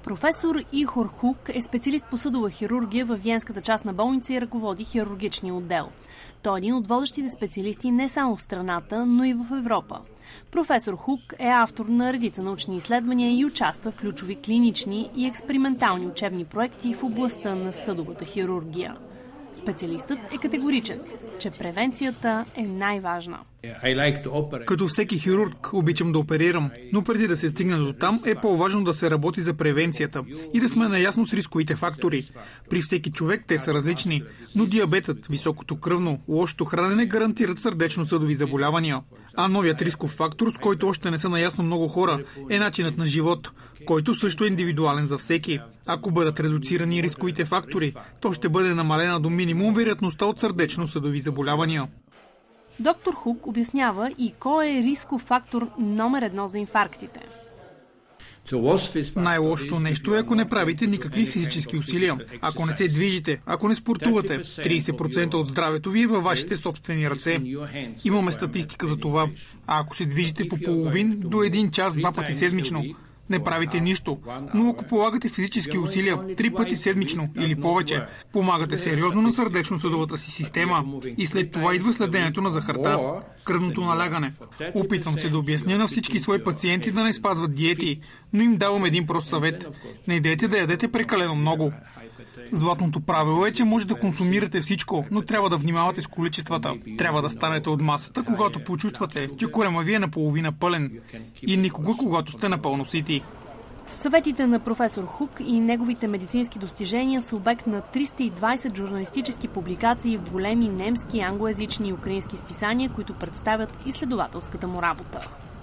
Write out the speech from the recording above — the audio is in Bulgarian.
Професор Ихор Хук е специалист по съдова хирургия във Виенската частна болница и ръководи хирургичния отдел. Той е един от водещите специалисти не само в страната, но и в Европа. Професор Хук е автор на редица научни изследвания и участва в ключови клинични и експериментални учебни проекти в областта на съдовата хирургия. Специалистът е категоричен, че превенцията е най-важна. Като всеки хирург обичам да оперирам, но преди да се стигне до там е по-важно да се работи за превенцията и да сме наясно с рисковите фактори. При всеки човек те са различни, но диабетът, високото кръвно, лошото хранене гарантират сърдечно-съдови заболявания. А новият рисков фактор, с който още не са наясно много хора, е начинът на живот, който също е индивидуален за всеки. Ако бъдат редуцирани рисковите фактори, то ще бъде намалена до минимум вероятността от сърдечно-съдови заболявания. Доктор Хук обяснява и кой е рисков фактор номер 1 за инфарктите. Най-лошото нещо е, ако не правите никакви физически усилия, ако не се движите, ако не спортувате. 30% от здравето ви е във вашите собствени ръце. Имаме статистика за това. А ако се движите по половин до 1 час 2 пъти седмично, не правите нищо, но ако полагате физически усилия 3 пъти седмично или повече, помагате сериозно на сърдечно-съдовата си система и след това идва следенето на захарта, кръвното налягане. Опитвам се да обясня на всички свои пациенти да не спазват диети, но им давам един прост съвет. Не идете да ядете прекалено много. Златното правило е, че може да консумирате всичко, но трябва да внимавате с количествата. Трябва да станете от масата, когато почувствате, че корема ви е наполовина пълен и никога, когато сте напълно сити. Съветите на професор Хук и неговите медицински достижения са обект на 320 журналистически публикации в големи немски, англоязични и украински списания, които представят изследователската му работа.